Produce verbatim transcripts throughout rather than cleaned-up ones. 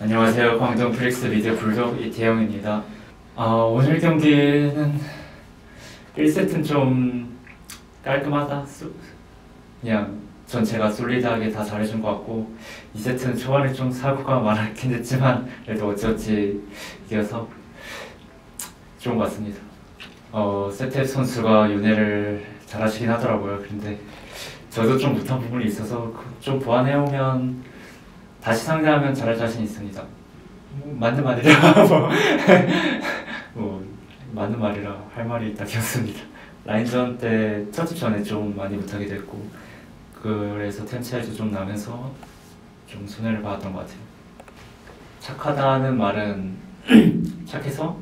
안녕하세요. 광동 프릭스 미드 불독 이태영입니다. 어, 오늘 경기는 일 세트는 좀 깔끔하다. 그냥 전체가 솔리드하게 다 잘해준 것 같고, 이 세트는 초반에 좀 사고가 많았긴 했지만 그래도 어찌어찌 이겨서 좋은 것 같습니다. 어, 세텝 선수가 요네를 잘하시긴 하더라고요. 근데 저도 좀 못한 부분이 있어서 좀 보완해오면 다시 상대하면 잘할 자신 있습니다. 뭐, 맞는 말이라 뭐, 뭐 맞는 말이라 할 말이 딱히 없습니다. 라인전 때 첫집 전에 좀 많이 못하게 됐고, 그래서 템 차이도 좀 나면서 좀 손해를 받았던 것 같아요. 착하다는 말은 착해서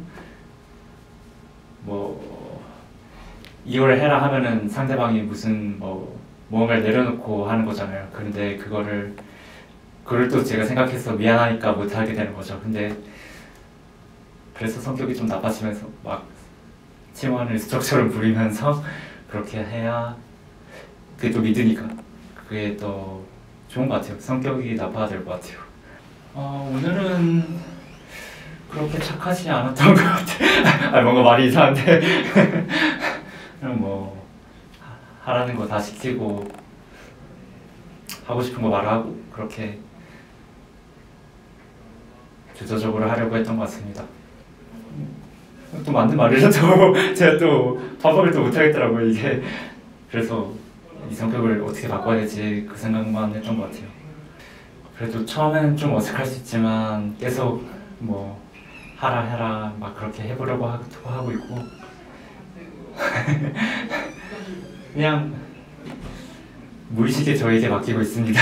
뭐 이걸 해라 하면은 상대방이 무슨 뭐 무언가를 내려놓고 하는 거잖아요. 근데 그거를 그걸 또 제가 생각해서 미안하니까 못하게 되는 거죠. 근데 그래서 성격이 좀 나빠지면서 막 팀원을 수적처럼 부리면서 그렇게 해야 그게 또 믿으니까 그게 또 좋은 것 같아요. 성격이 나빠야 될 것 같아요. 어, 오늘은 그렇게 착하지 않았던 것 같아요. 아, 뭔가 말이 이상한데 그냥 뭐 하라는 거 다 시키고 하고 싶은 거 말하고 그렇게 주도적으로 하려고 했던 것 같습니다. 또 맞는 말이라도 제가 또 반박을 또 못하겠더라고요, 이게. 그래서 이 성격을 어떻게 바꿔야 되지 그 생각만 했던 것 같아요. 그래도 처음에는 좀 어색할 수 있지만 계속 뭐 하라 해라 막 그렇게 해보려고 하고 있고 그냥 무의식에 저에게 맡기고 있습니다.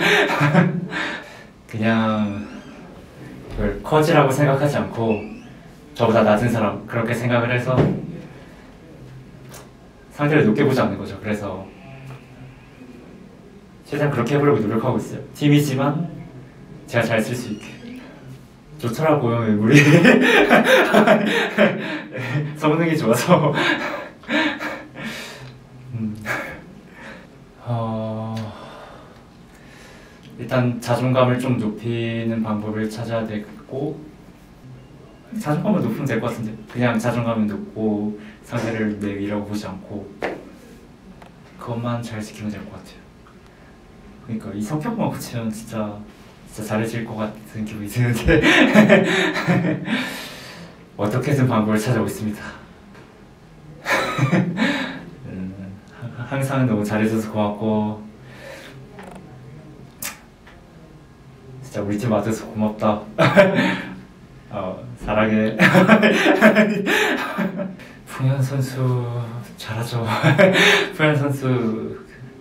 그냥 그걸 커지라고 생각하지 않고 저보다 낮은 사람 그렇게 생각을 해서 상대를 높게 보지 않는 거죠. 그래서 최대한 그렇게 해보려고 노력하고 있어요. 팀이지만 제가 잘 쓸 수 있게. 좋더라고요, 우리. 성능이 좋아서. 음. 어... 일단 자존감을 좀 높이는 방법을 찾아야 되고, 자존감은 높으면 될 것 같은데 그냥 자존감은 높고 상대를 내 위라고 보지 않고 그것만 잘 지키면 될 것 같아요. 그러니까 이 성격만 고치면 진짜 진짜 잘해질 것 같은 기분이 드는데 어떻게든 방법을 찾아오고 있습니다. 음, 항상 너무 잘해줘서 고맙고 진짜 우리 팀 와줘서 고맙다. 어, 사랑해. 풍현 선수 잘하죠. 풍현 선수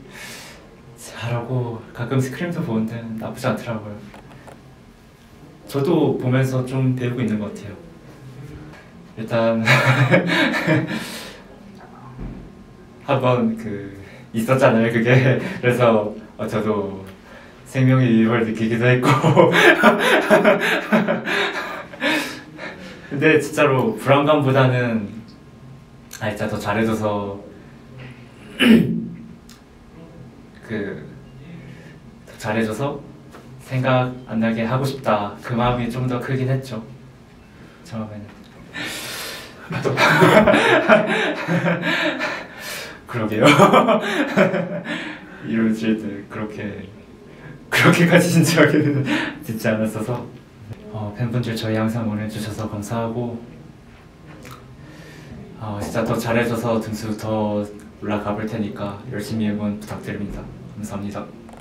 잘하고 가끔 스크림도 보는데 나쁘지 않더라고요. 저도 보면서 좀 배우고 있는 것 같아요. 일단 한번 그 있었잖아요, 그게. 그래서 어, 저도 생명의 위협을 느끼기도 했고 근데 진짜로 불안감보다는 아 진짜 더 잘해줘서 그 더 잘해줘서 생각 안 나게 하고 싶다 그 마음이 좀 더 크긴 했죠, 처음에는. 또 그러게요. 이러실 때 그렇게 그렇게까지 진지하게는 듣지 않았어서. 어, 팬분들 저희 항상 응원해주셔서 감사하고 어, 진짜 더 잘해줘서 등수 더 올라가 볼 테니까 열심히 응원 부탁드립니다. 감사합니다.